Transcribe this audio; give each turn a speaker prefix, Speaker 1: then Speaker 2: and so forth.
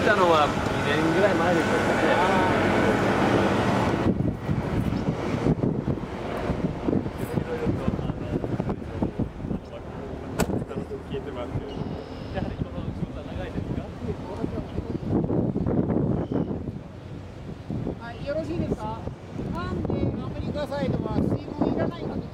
Speaker 1: たのは2年ぐらい前でしょうかね。
Speaker 2: よろしいですか。なんでアメリカサイドは水門いらないかと。